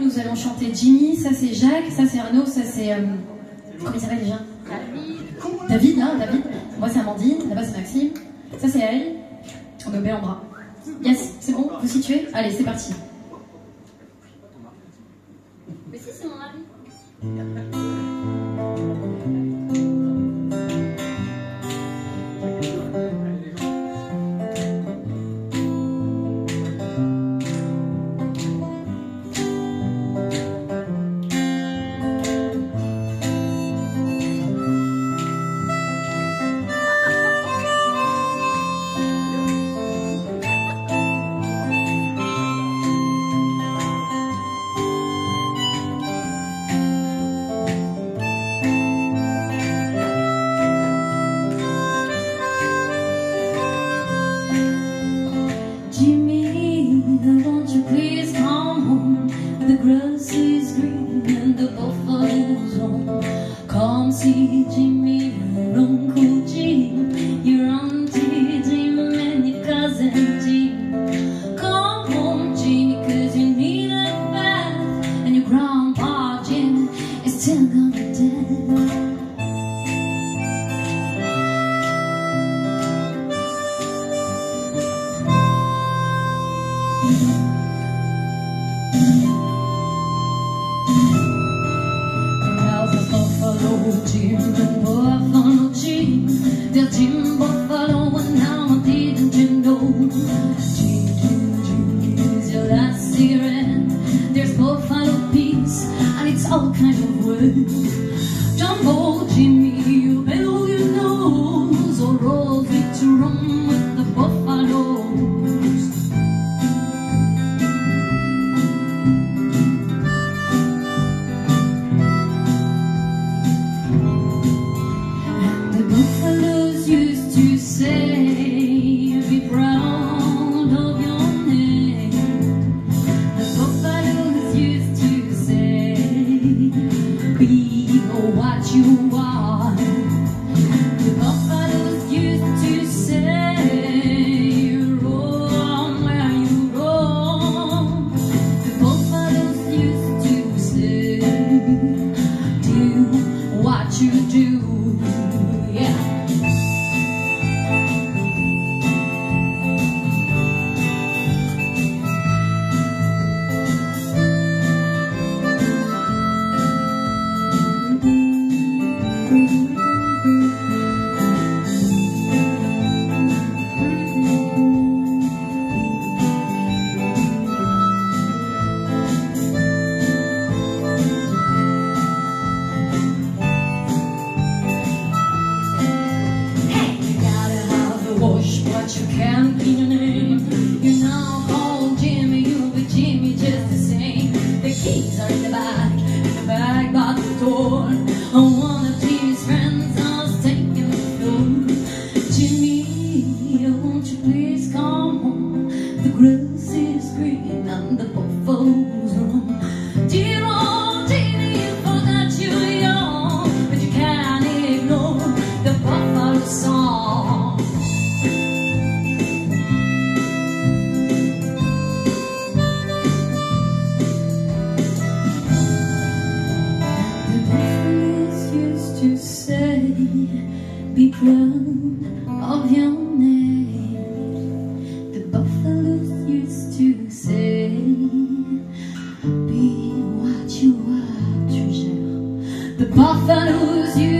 nous allons chanter Jimmy, ça c'est Jacques, ça c'est Arnaud, ça c'est... comment il s'appelle déjà? David, là, David. Moi c'est Amandine, là-bas c'est Maxime. Ça c'est elle. On me met en bras. Yes, c'est bon, vous situez? Allez, c'est parti. Mais si, c'est mon mari. Come see Jimmy and Uncle Jim, your auntie Jim and your cousin Jim. Come home Jimmy, cause you need a bath, and your grandpa Jim is still gonna dance. Jim and Buffalo Jim, they're Jim Buffalo and now didn't you know? Jim, Jim, Jim is your last cigarette. There's Buffalo peace and it's all kind of words. Jumbo Jimmy, you blow your nose or roll it to run with the buffaloes. Be proud of your name. The buffaloes used to say, be what you are. The buffaloes used to say, roam where you roam. The buffaloes used to say, do what you do. Yeah. You can't be your name. You're now called Jimmy, you'll be Jimmy just the same. The keys are in the bag by the door. One of Jimmy's friends was taking the floor. Jimmy, won't you please come home? The grass is green and the buffaloes run. Dear old Jimmy, you forgot you're young, but you can't ignore the buffalo song. To say, be proud of your name. The buffaloes used to say, be what you are, treasure. The buffaloes used